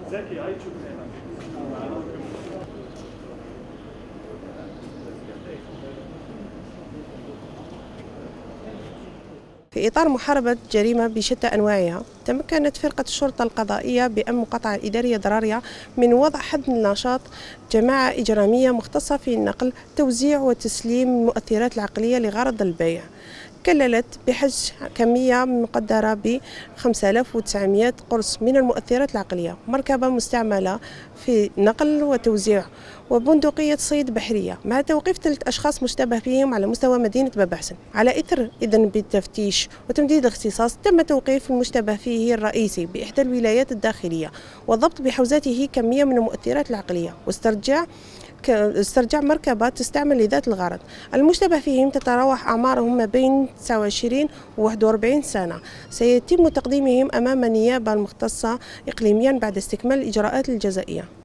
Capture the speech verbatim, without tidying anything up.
في إطار محاربة الجريمة بشتى أنواعها، تمكنت فرقة الشرطة القضائية بأمن مقاطعة الإدارية ضرارية من وضع حد لنشاط جماعة إجرامية مختصة في نقل، توزيع وتسليم المؤثرات العقلية لغرض البيع. كللت بحجز كمية مقدرة ب خمسة آلاف وتسعمائة قرص من المؤثرات العقلية، مركبة مستعملة في نقل وتوزيع، وبندقية صيد بحرية، مع توقيف ثلاث أشخاص مشتبه فيهم على مستوى مدينة باب حسن. على إثر إذن بالتفتيش وتمديد الاختصاص، تم توقيف المشتبه فيه الرئيسي بإحدى الولايات الداخلية، وضبط بحوزته كمية من المؤثرات العقلية، واسترجاع استرجاع مركبة تستعمل لذات الغرض. المشتبه فيهم تتراوح أعمارهم ما بين تسعة وعشرين و واحد وأربعين سنة. سيتم تقديمهم أمام النيابة المختصة إقليميا بعد استكمال الإجراءات الجزائية.